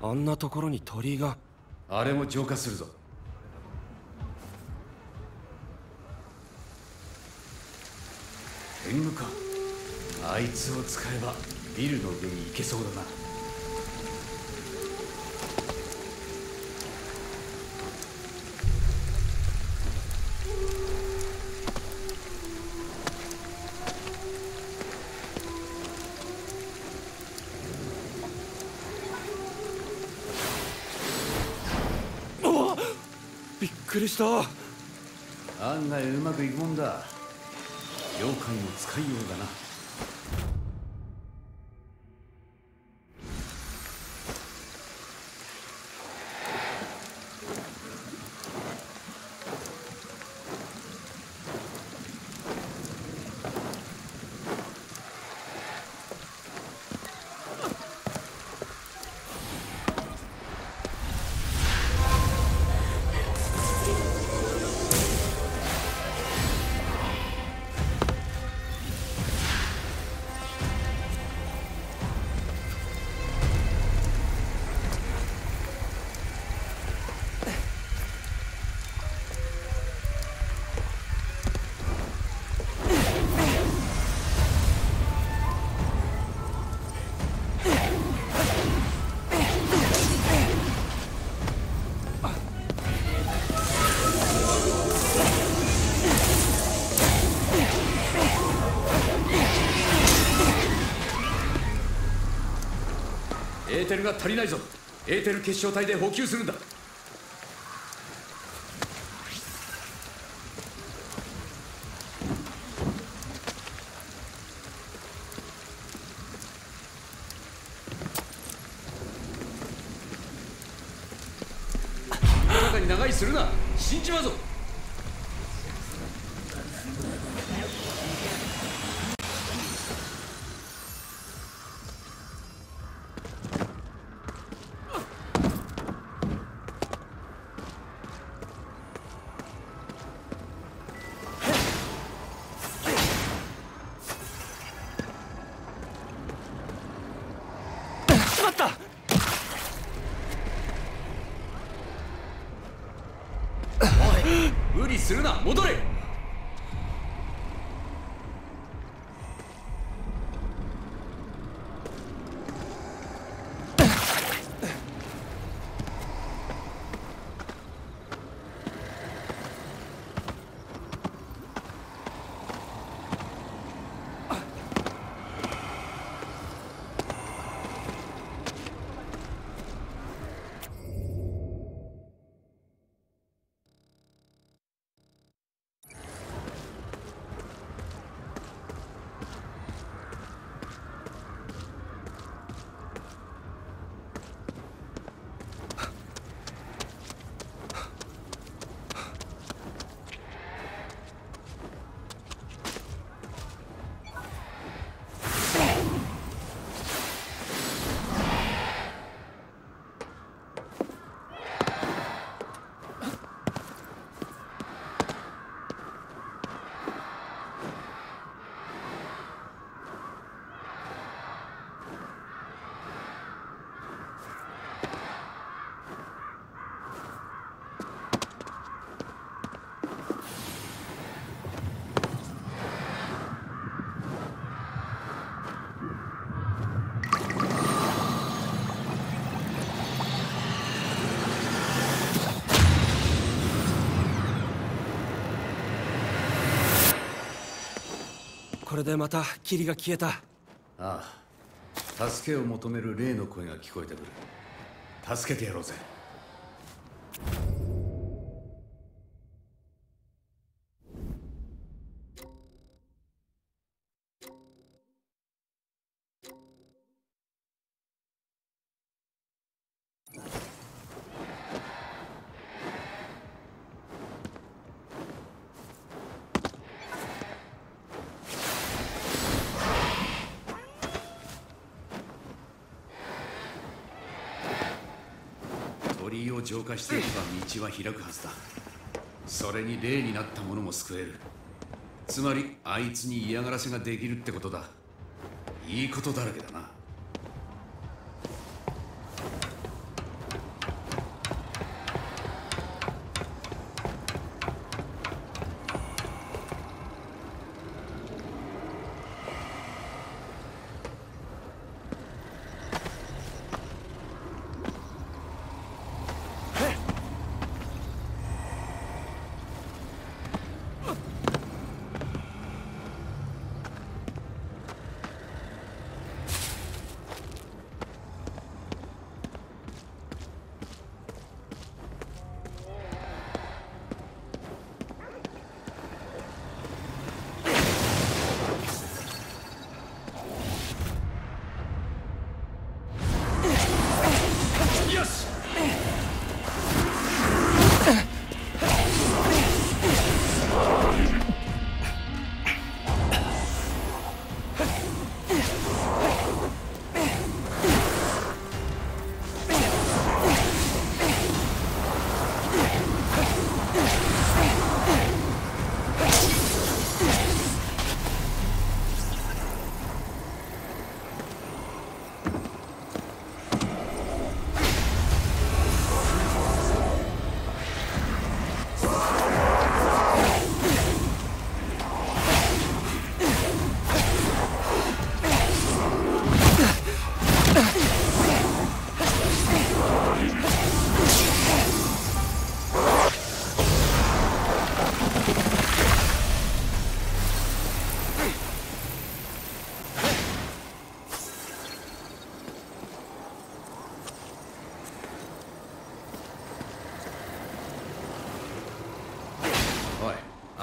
あんなところに鳥居が。 あれも浄化するぞ。天狗か。あいつを使えばビルの上に行けそうだな。 びっくりした。 案外うまくいくもんだ。妖怪も使いようだな。エーテルが足りないぞ。エーテル結晶体で補給するんだ。中に長居するな。死んじまうぞ。無理するな。戻れ。 これでまた霧が消えた。 ああ、助けを求める霊の声が聞こえてくる。助けてやろうぜ。鳥居を浄化していけば道は開くはずだ。それに霊になった者も救える。つまりあいつに嫌がらせができるってことだ。いいことだらけだな。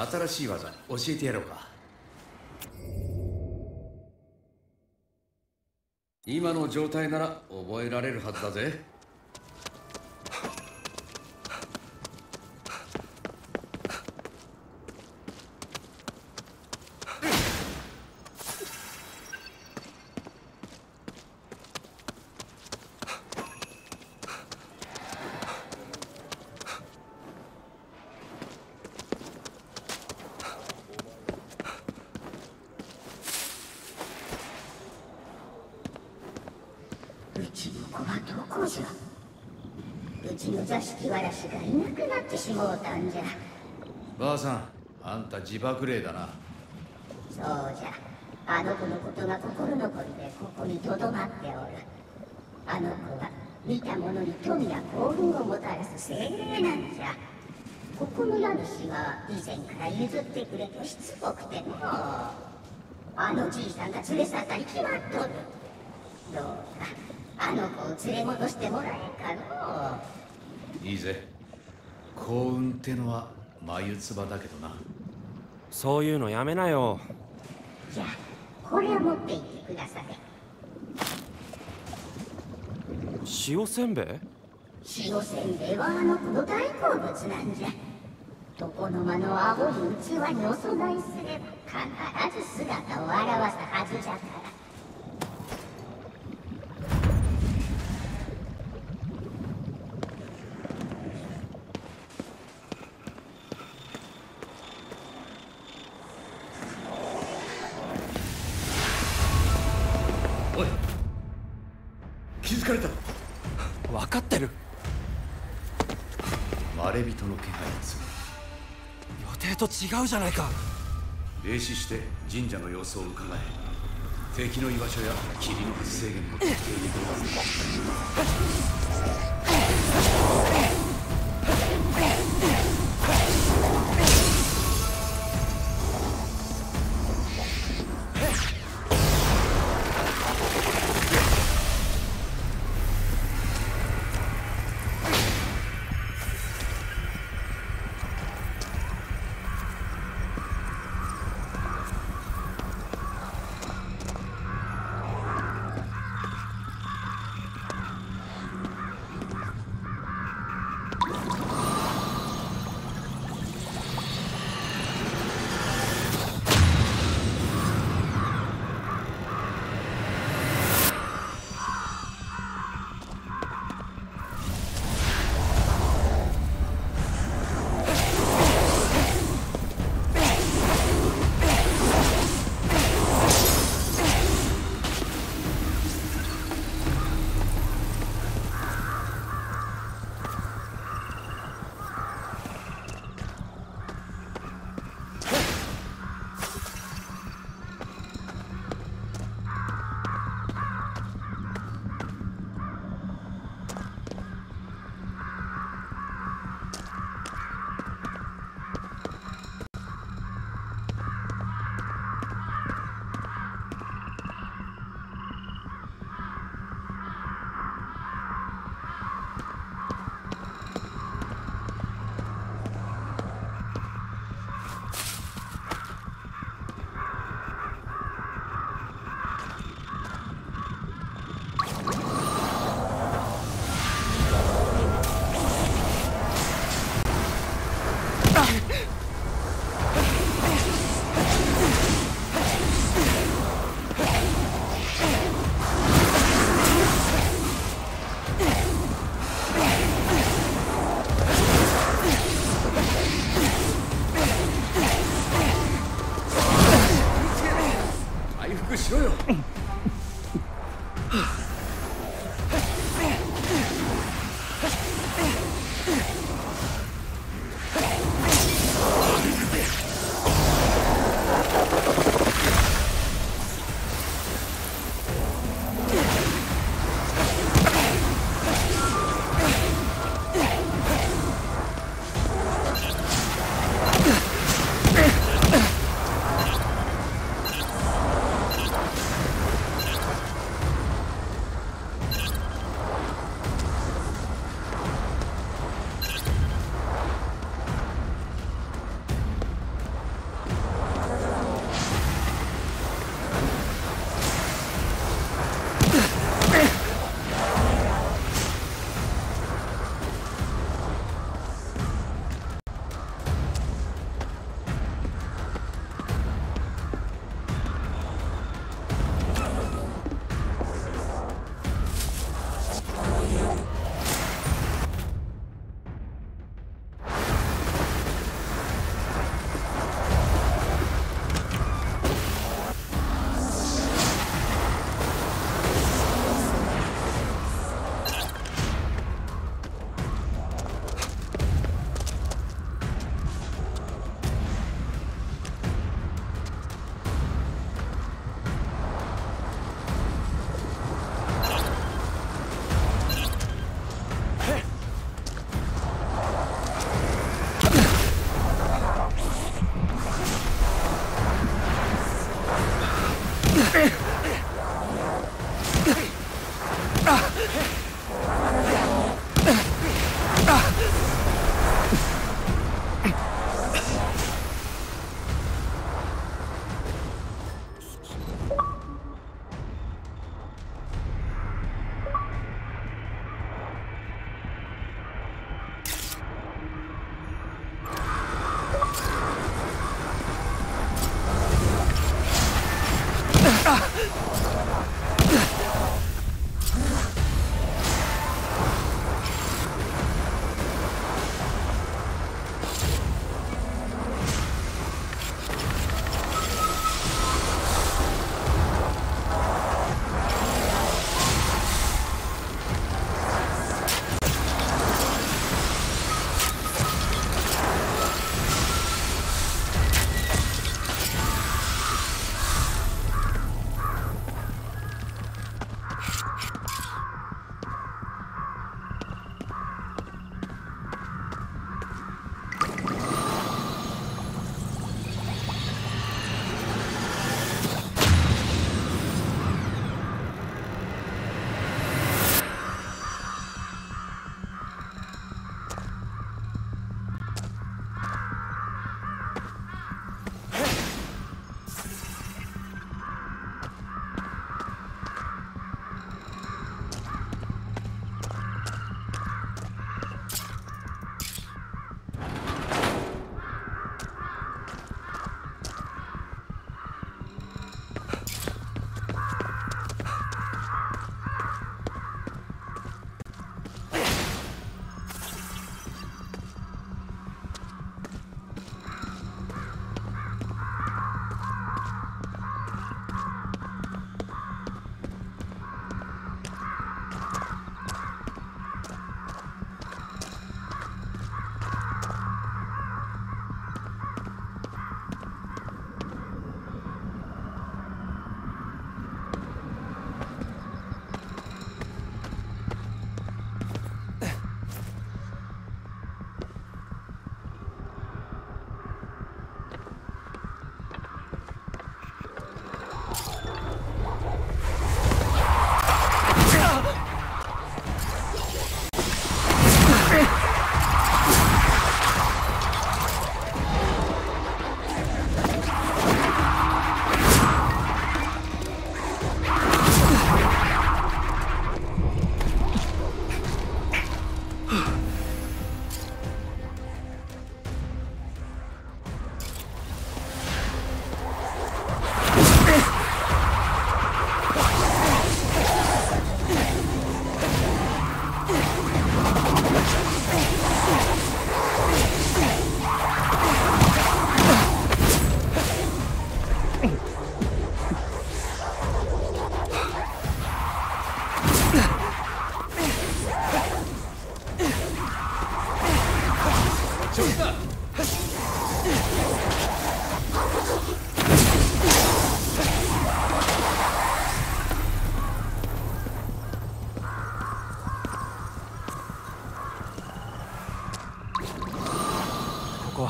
新しい技教えてやろうか。今の状態なら覚えられるはずだぜ。 うちの子はどこじゃ。うちの座敷わらしがいなくなってしもうたんじゃ。 ばあさん、あんた自爆霊だな。 そうじゃ。あの子のことが心残りでここにとどまっておる。あの子は見た者に富や幸運をもたらす精霊なんじゃ。ここの家主は以前から譲ってくれとしつこくても、あのじいさんが連れ去ったに決まっとる。どうかあの子を連れ戻してもらえんかの。 いいぜ。幸運ってのは眉唾だけどな。 そういうのやめなよ。 じゃあこれを持って行ってください。 塩せんべい？ 塩せんべいはあの子の大好物なんじゃ。床の間の青い器にお供えすれば必ず姿を現すはずじゃから。 おい、気づかれた。 分かってる。 まれびとの気配がする。 予定と違うじゃないか。 霊視して神社の様子を伺え。敵の居場所や霧の発生源も特定できるはずだ。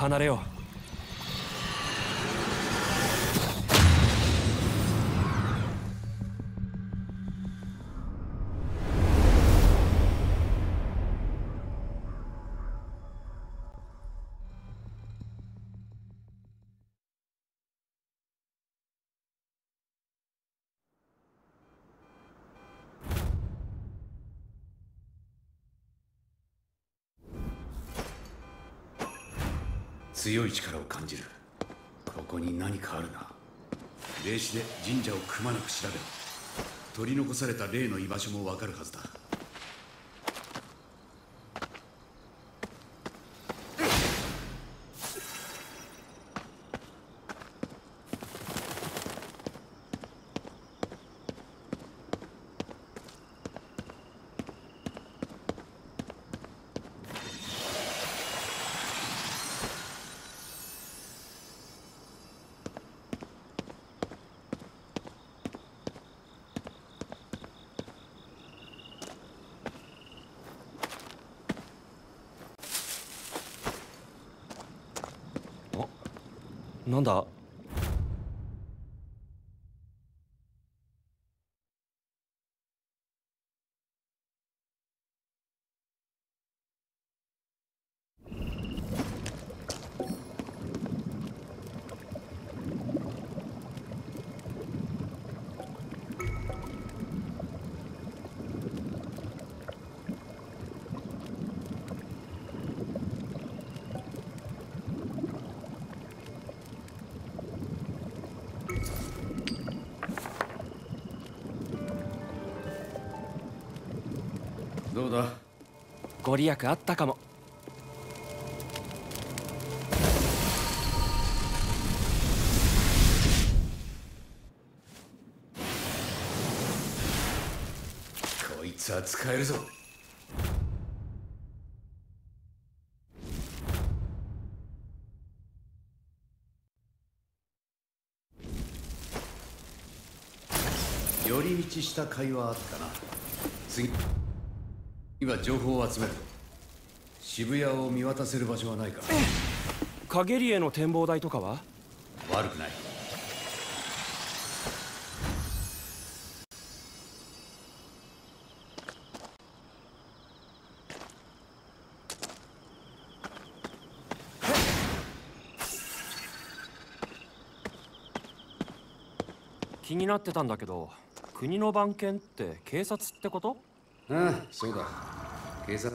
離れよ強い力を感じる。ここに何かあるな。霊視で神社をくまなく調べろ。取り残された霊の居場所もわかるはずだ。 なんだどうだ。 ご利益あったかも。 こいつは使えるぞ。寄り道した甲斐はあったな。次今情報を集める。渋谷を見渡せる場所はないか。 影リエの展望台とかは？ 悪くない。 気になってたんだけど、国の番犬って警察ってこと？ ああ、そうだ。警察。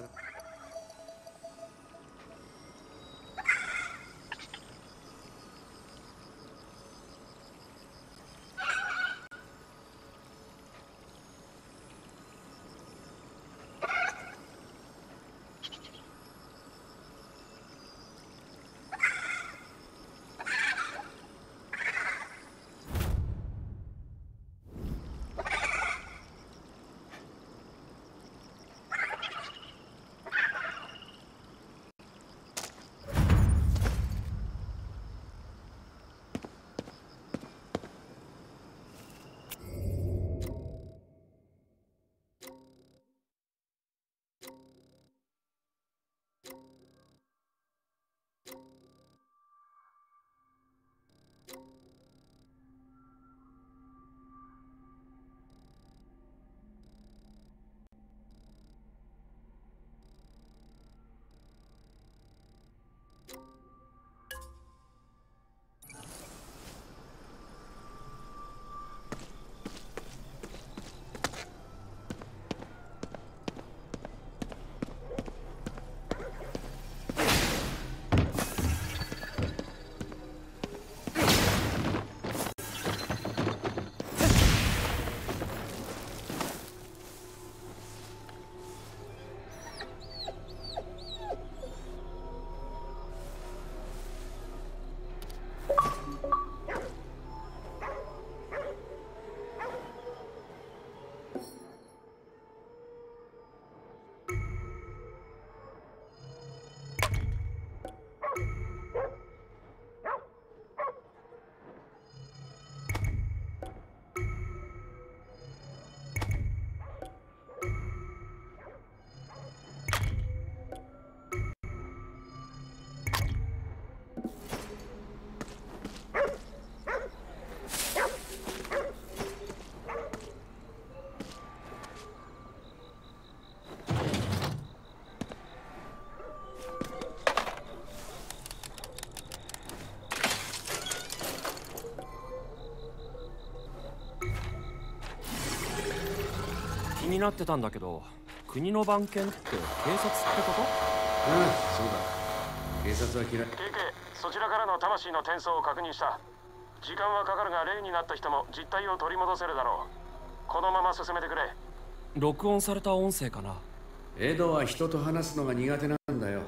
気になってたんだけど、国の番犬って警察ってこと？ ああ、そうだ。警察は嫌い。 KK、そちらからの魂の転送を確認した。時間はかかるが例になった人も実態を取り戻せるだろう。このまま進めてくれ。 録音された音声かな？ エドは人と話すのが苦手なんだよ。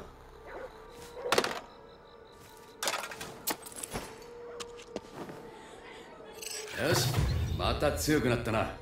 よし、また強くなったな。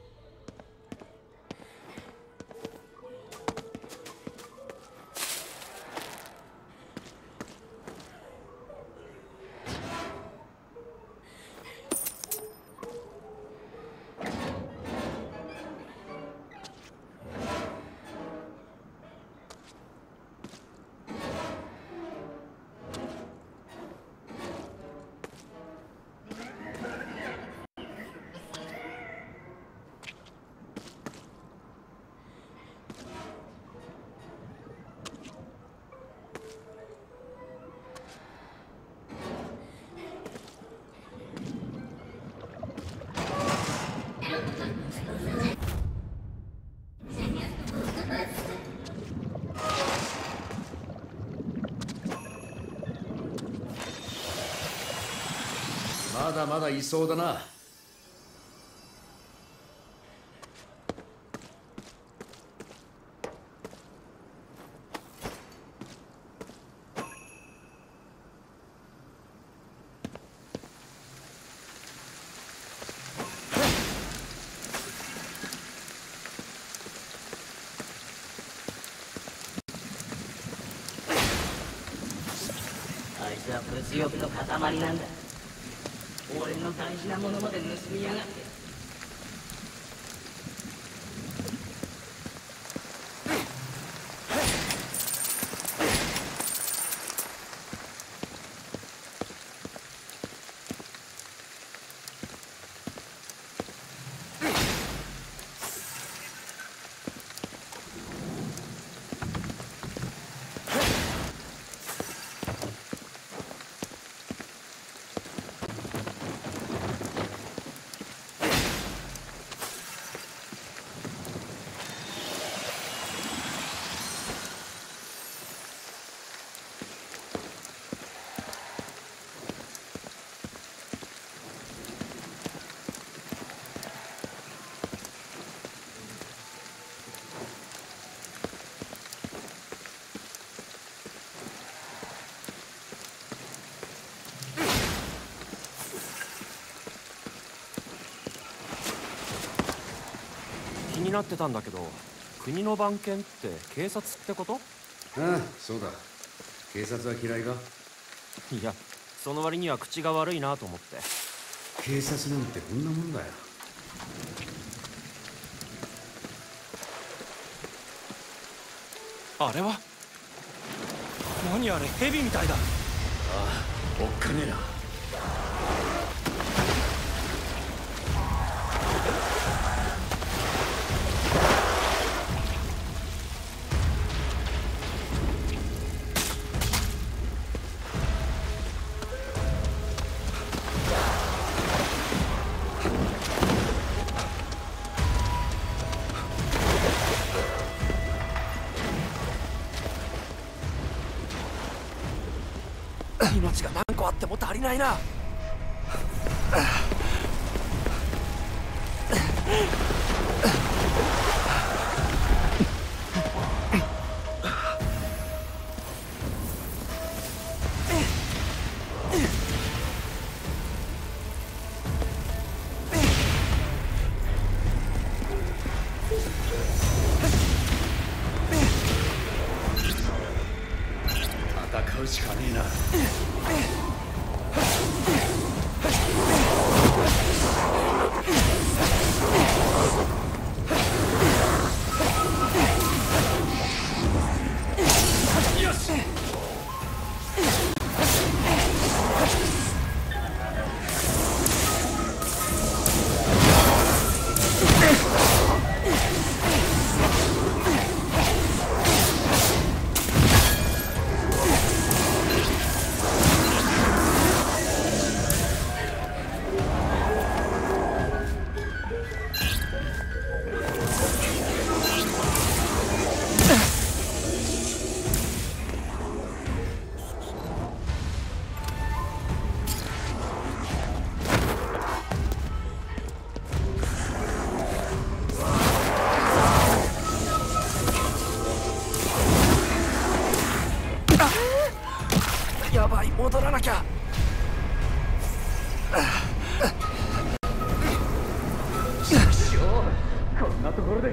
まだまだいそうだな。 あいつは物欲の塊なんだ。俺の大事なものまで盗みやがって。 気になってたんだけど、国の番犬って警察ってこと？ ああ、そうだ。警察は嫌いか？ いや、その割には口が悪いなと思って。 警察なんてこんなもんだよ。 あれは何あれ、ヘビみたいだ。 ああ、おっかねえな。 命が何個あっても足りないな。 戦うしかねえな。 戻らなきゃ。 こんなところで。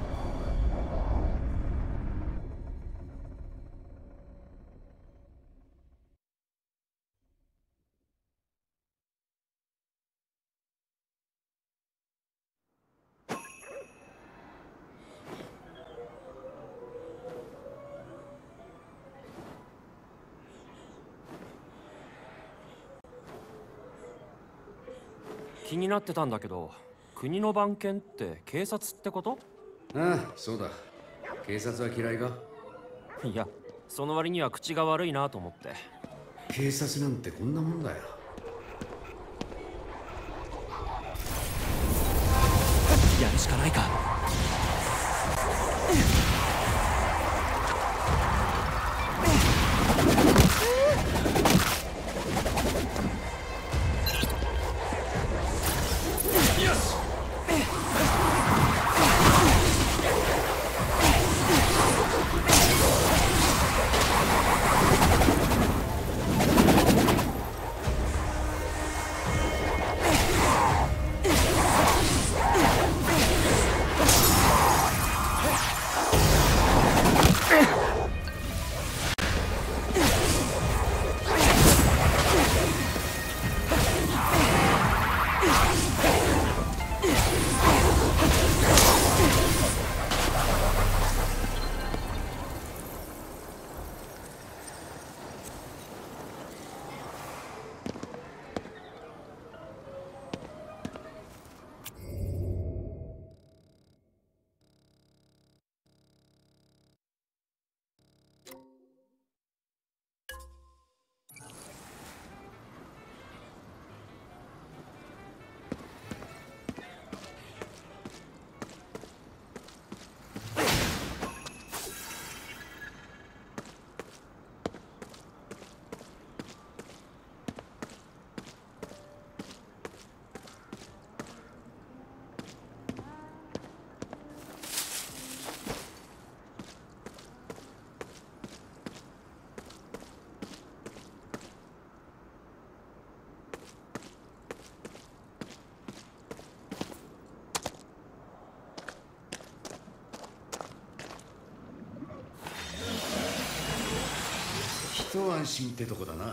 気になってたんだけど、国の番犬って警察ってこと？ ああ、そうだ。警察は嫌いか？ いや、その割には口が悪いなと思って。 警察なんてこんなもんだよ。 やるしかないか。 一安心ってとこだな。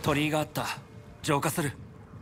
鳥居があった。浄化する。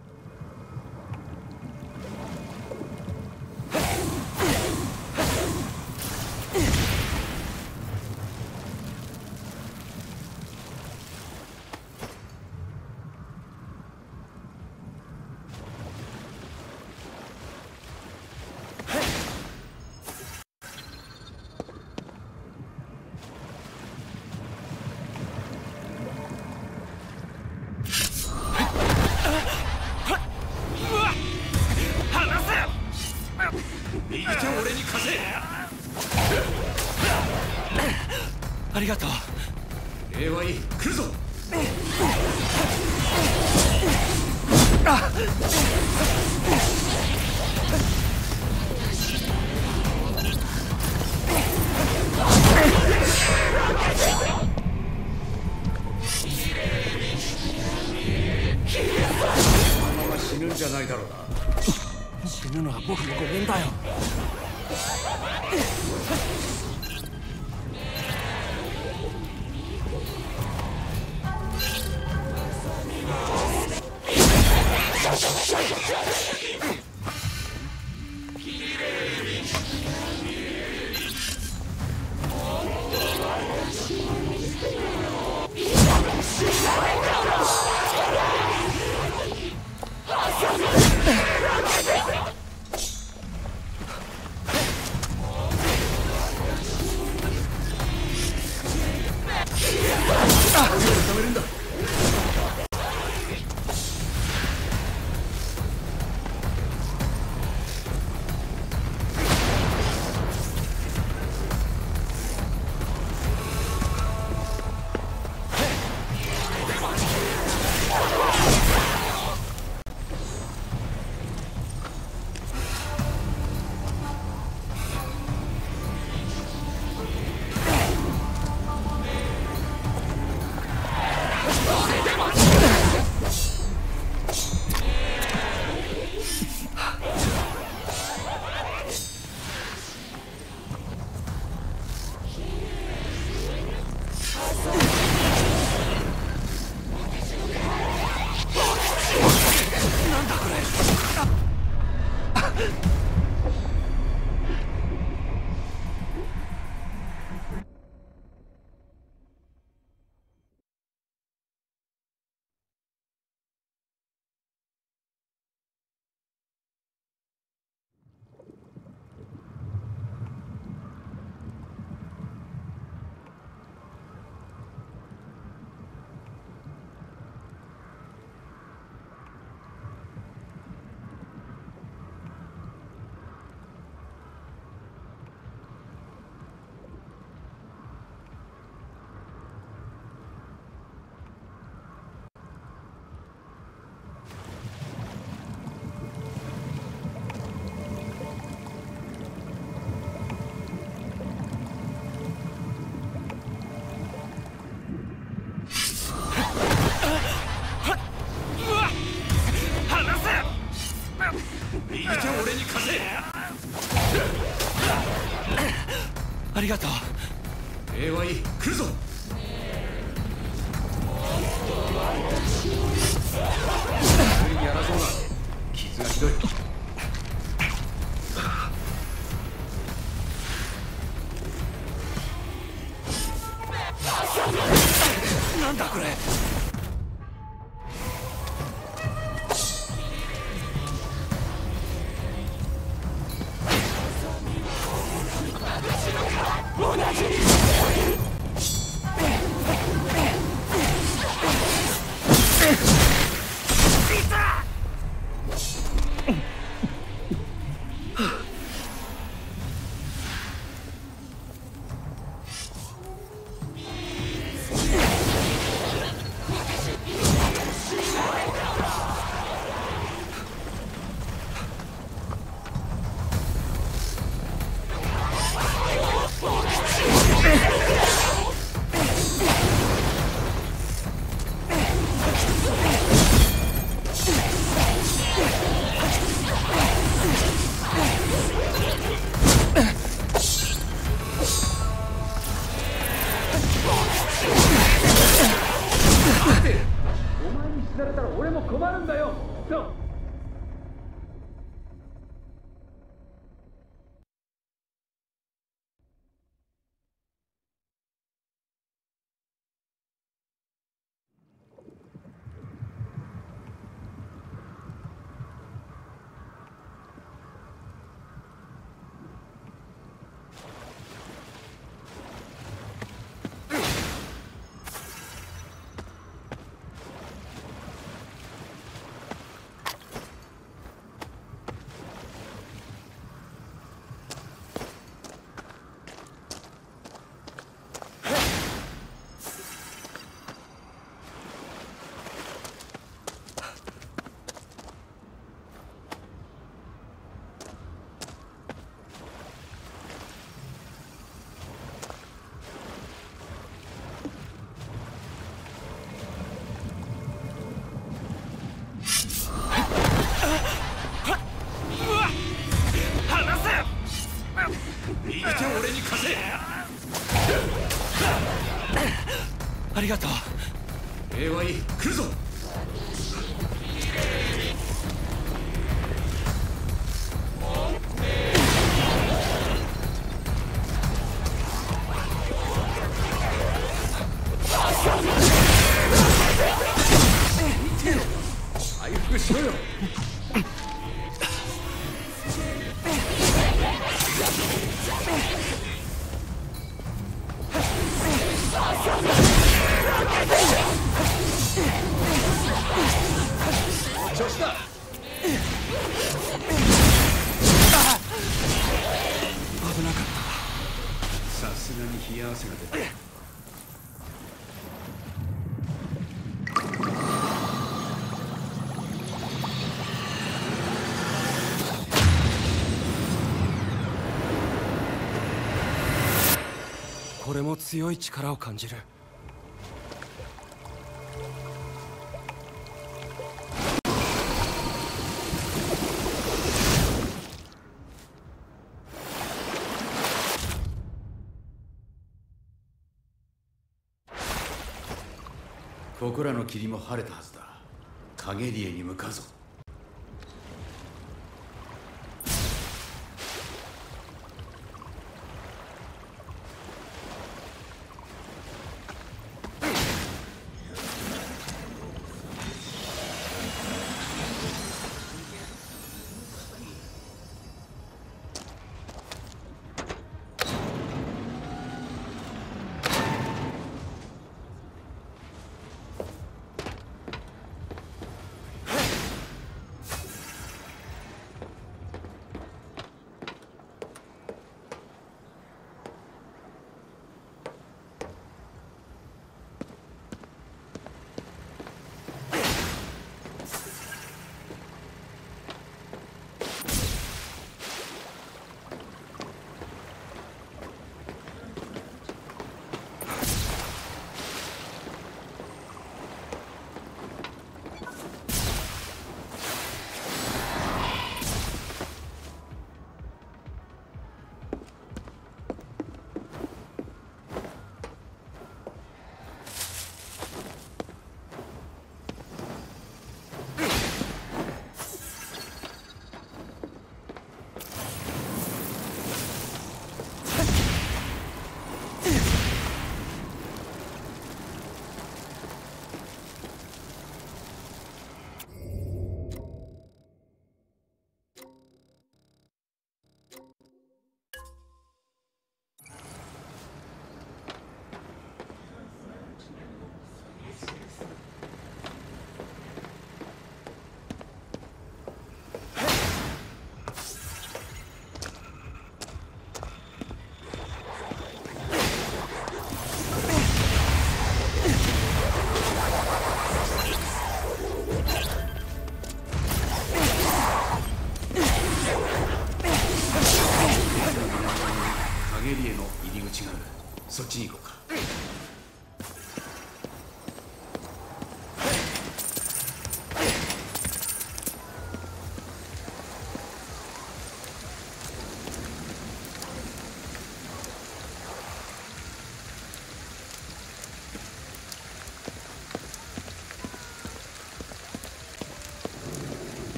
ありがとう。 礼はいい。来るぞ。このまま死ぬんじゃないだろうな。 死ぬのは僕のごめんだよ。 止めるんだ。 ありがとう。 礼はいい。来るぞ。無理にやらそうだ。傷がひどい。 なんだこれ。 困るんだよ。 ありがとう。 礼はいい。来るぞ。回復しろよ。調子だ。 危なかった。 さすがに冷や汗が出た。 これも強い力を感じる。 ここらの霧も晴れたはずだ。影リエに向かうぞ。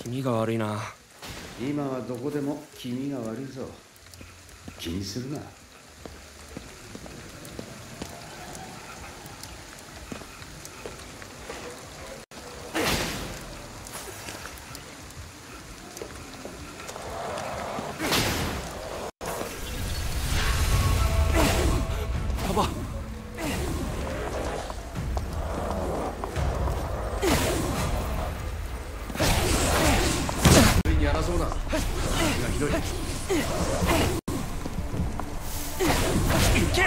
気味が悪いな。 今はどこでも気味が悪いぞ。気にするな。 やば。 に争うな。がひどい。 いけ。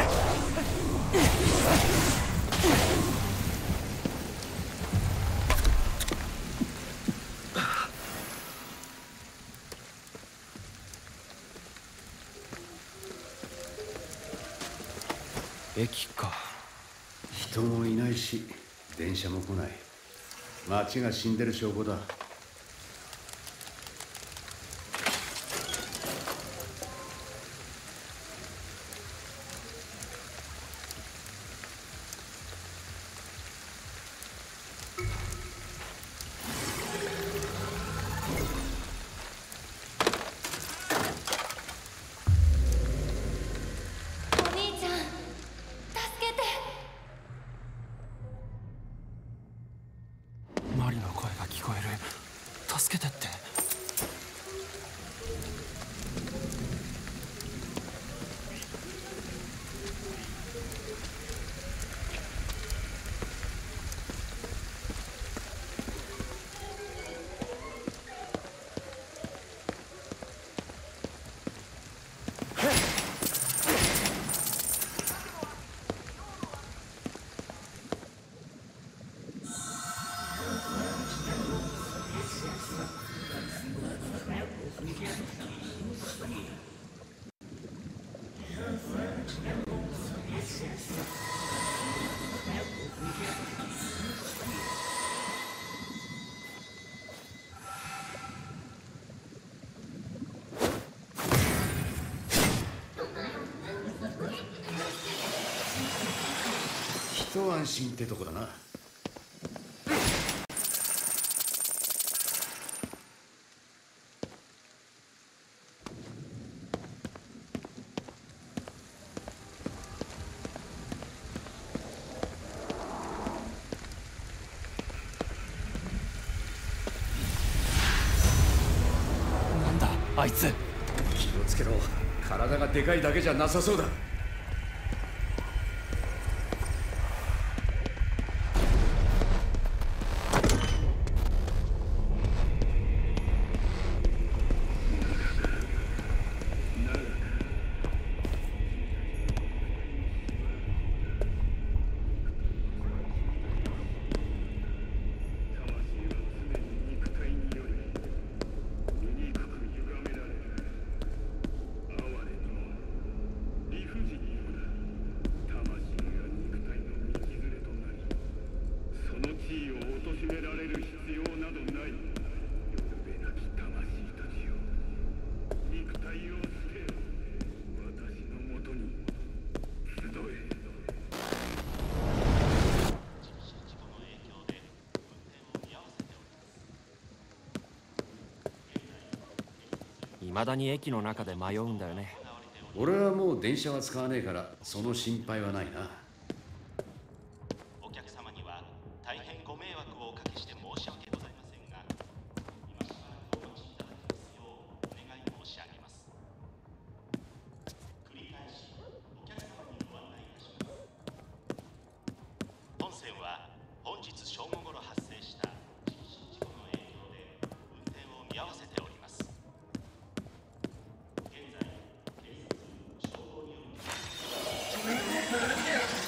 駅か。 人もいないし電車も来ない。街が死んでる証拠だ。 お兄ちゃん、助けて。 マリの声が聞こえる。助けてって。 一安心ってとこだな。 なんだあいつ。 気をつけろ。体がでかいだけじゃなさそうだ。 未だに駅の中で迷うんだよね。 俺はもう電車は使わねえからその心配はないな。 お客様には大変ご迷惑をおかけして申し訳ございませんが、今しばらくお待ちいただきますようお願い申し上げます。繰り返しお客様にご案内いたします。本線は本日正午頃発生した人身事故の影響で運転を見合わせております。現在警察消防による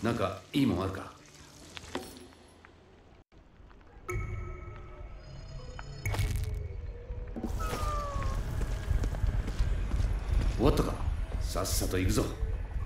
なんかいいもんあるか？終わったか？さっさと行くぞ。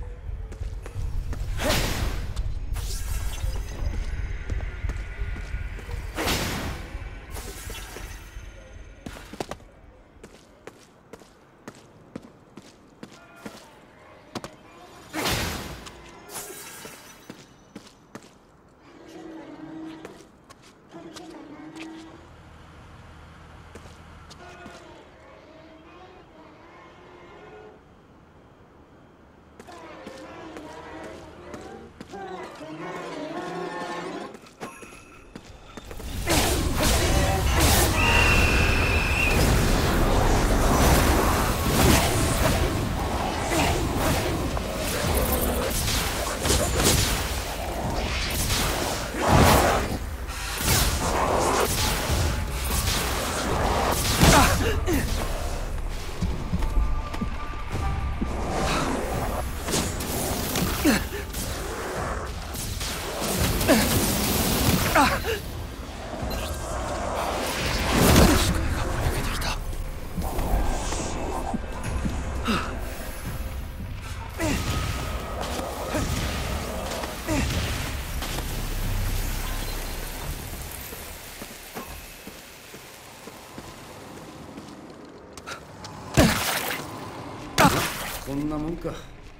こんなもんか。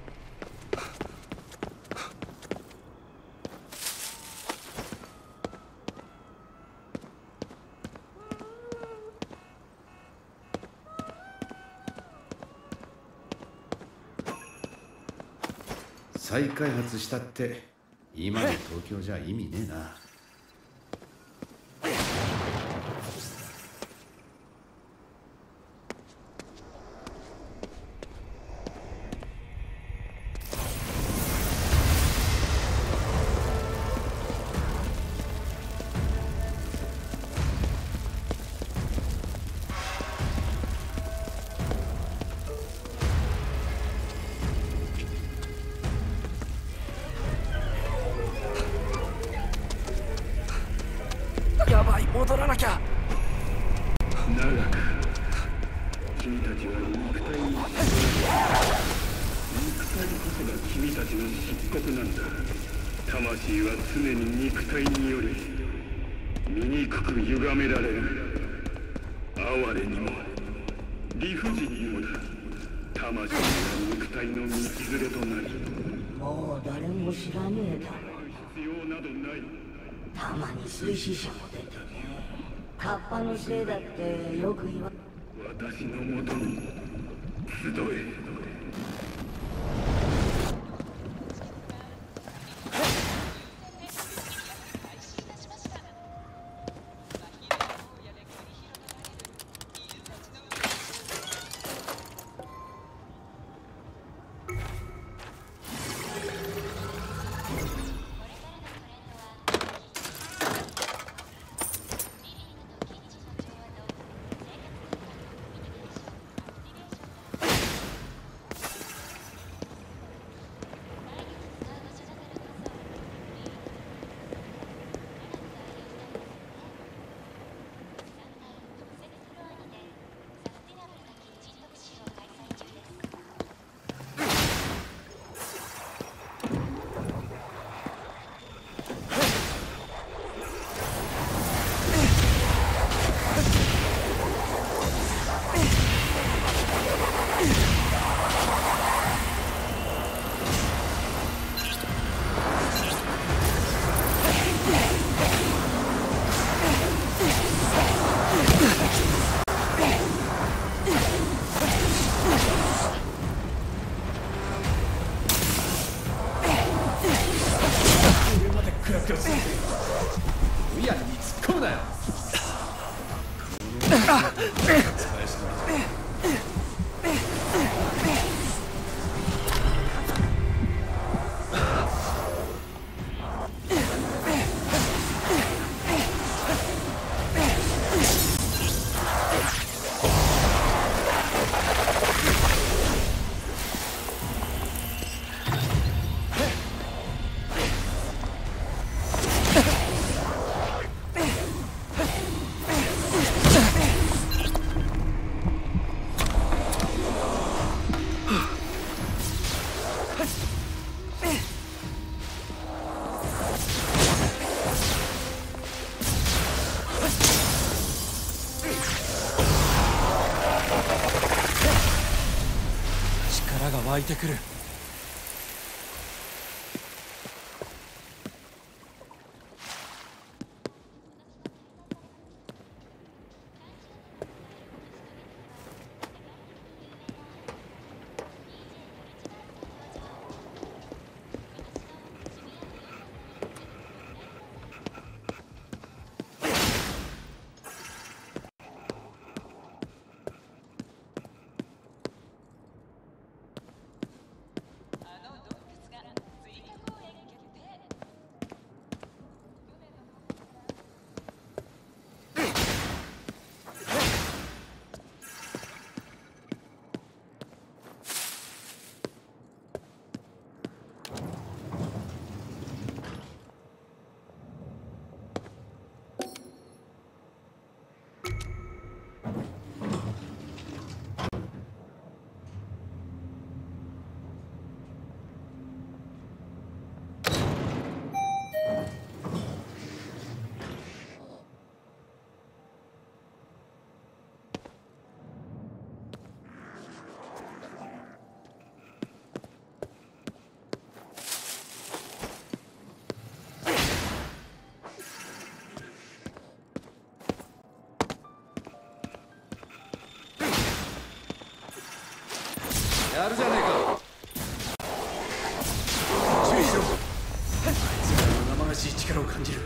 再開発したって今の東京じゃ意味ねえな。 やばい、戻らなきゃ。 長く君たちは肉体に肉体こそが君たちの漆黒なんだ。魂は常に肉体により醜く歪められる。哀れにも理不尽にもだ。魂が肉体の道連れとなり、 もう誰も知らねえだろ。 必要などない。 たまに水死者も出てね。カッパのせいだってよく言わ。 私のもとに集え。 力が湧いてくる。 やるじゃねえか。注意しろ。あいつらの生々しい力を感じる。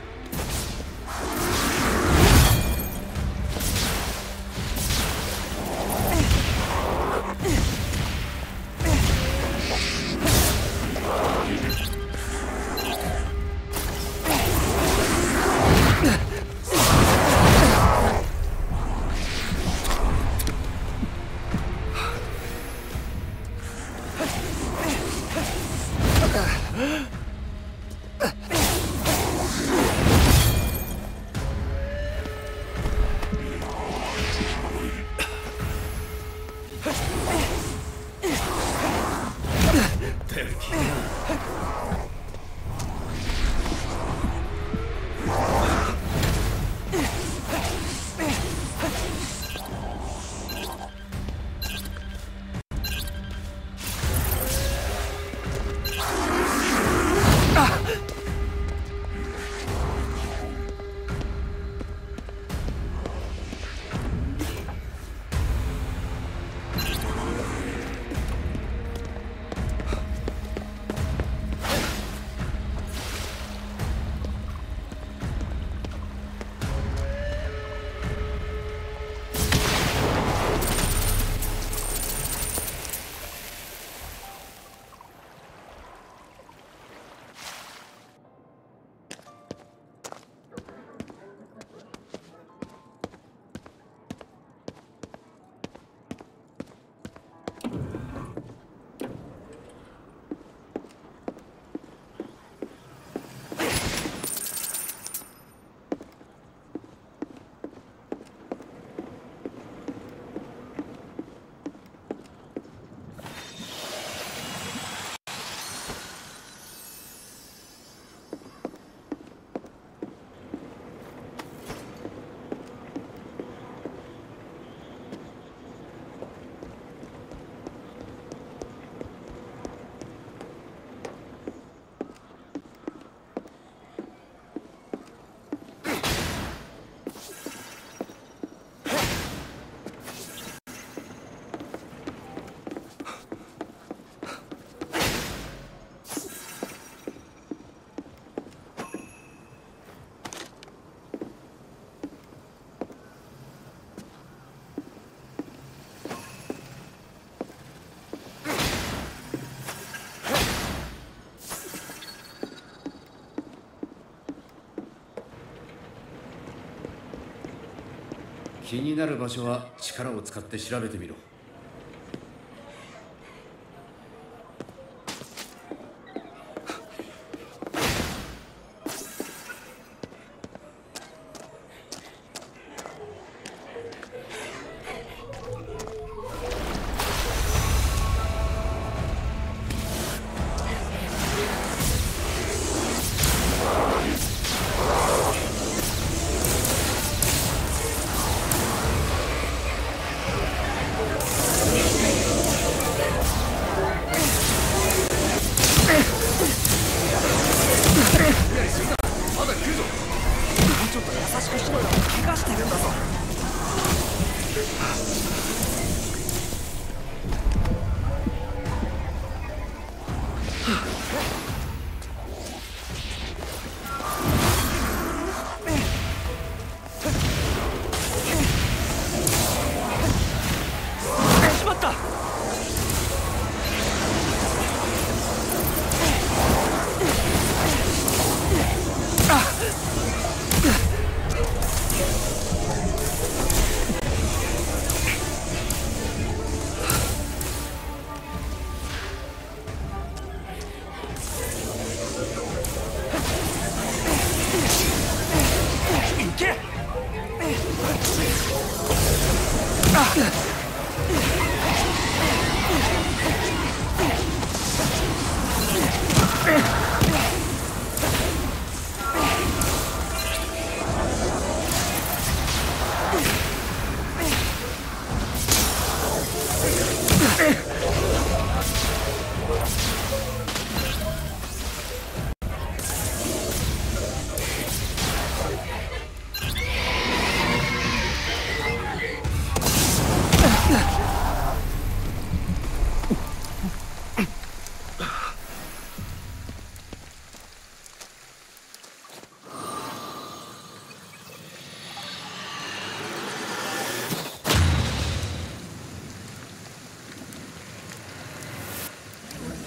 気になる場所は力を使って調べてみろ。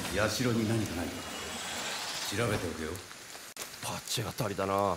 社に何かないか調べておくよ。 パッチが足りだな。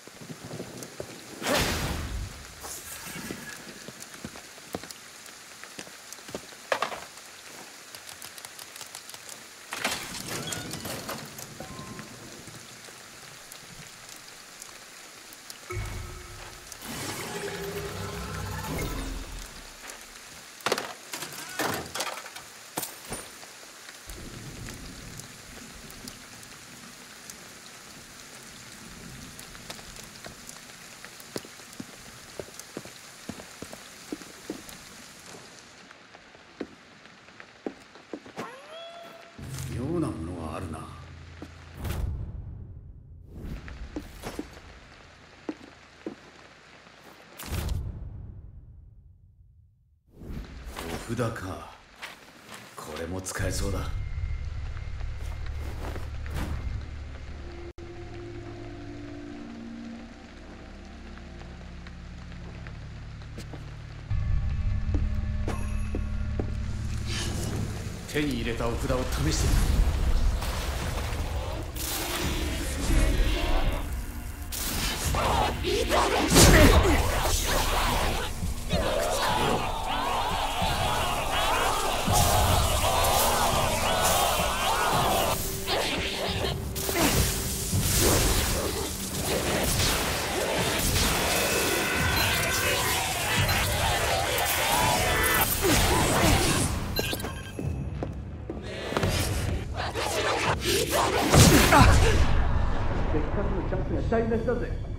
妙なものがあるな。お札か。これも使えそうだ。手に入れたお札を試してみる。 せっかくのチャンスが台無しだぜ。